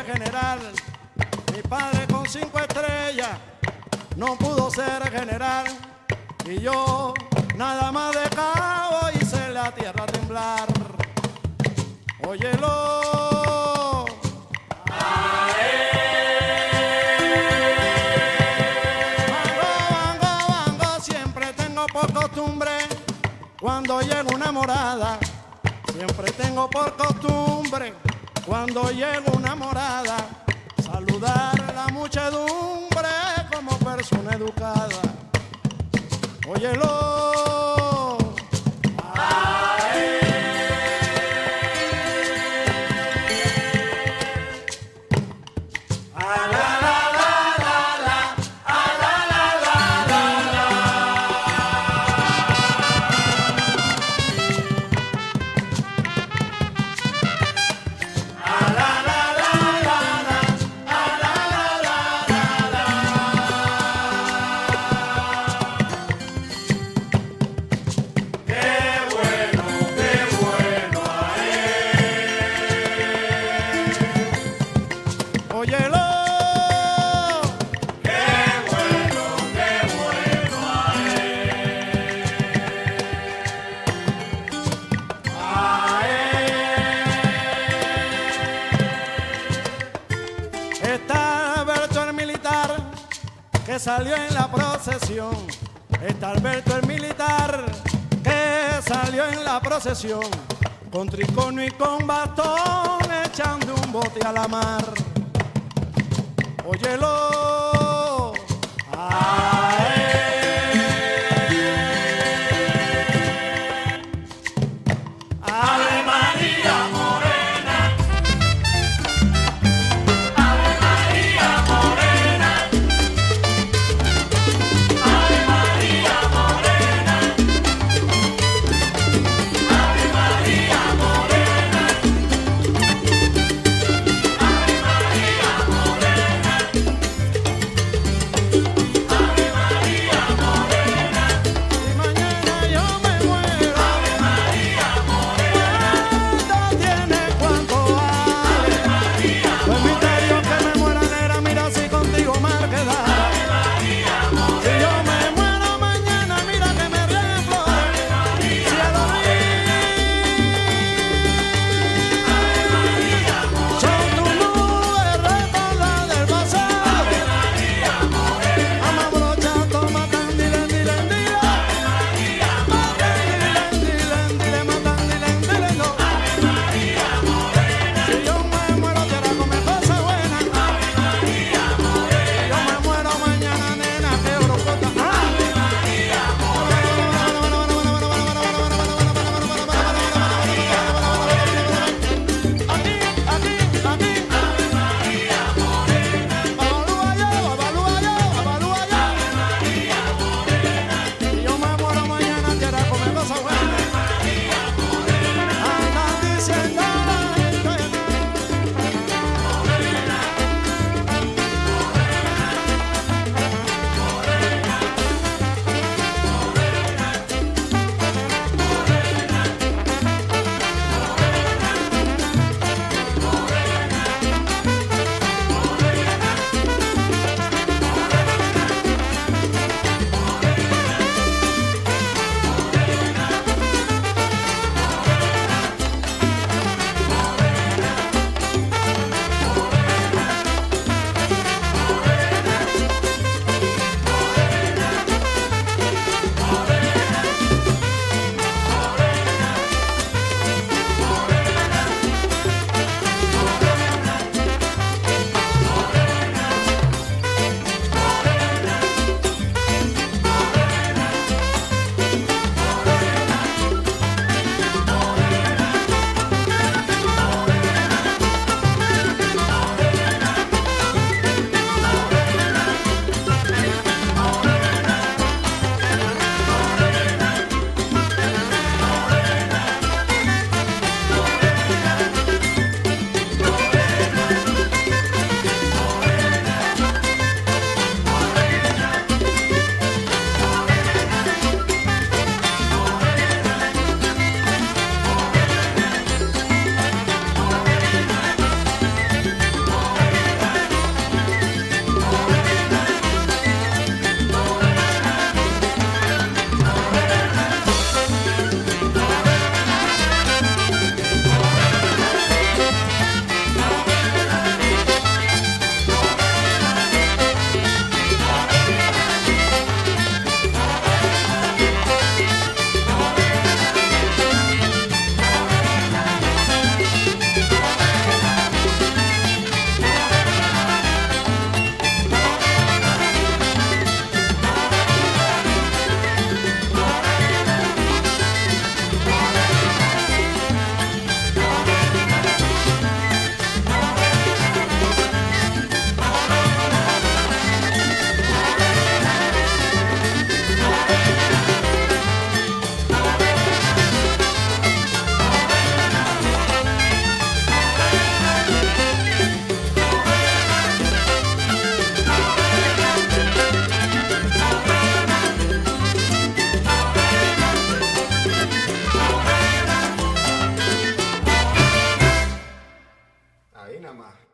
ser general. Mi padre con 5 estrellas no pudo ser general. Y yo nada más de cabo hice la tierra temblar. Óyelo. Mango, siempre tengo por costumbre, cuando llega una morada, siempre tengo por costumbre, cuando llega una morada, saludar a la muchedumbre como persona educada. Óyelo. Está Alberto el militar que salió en la procesión. Está Alberto el militar que salió en la procesión, con tricono y con bastón, echando un bote a la mar. Óyelo. Ave María Morena, Ave María Morena, Ave María Morena, Ave María Morena, Ave María Morena. más.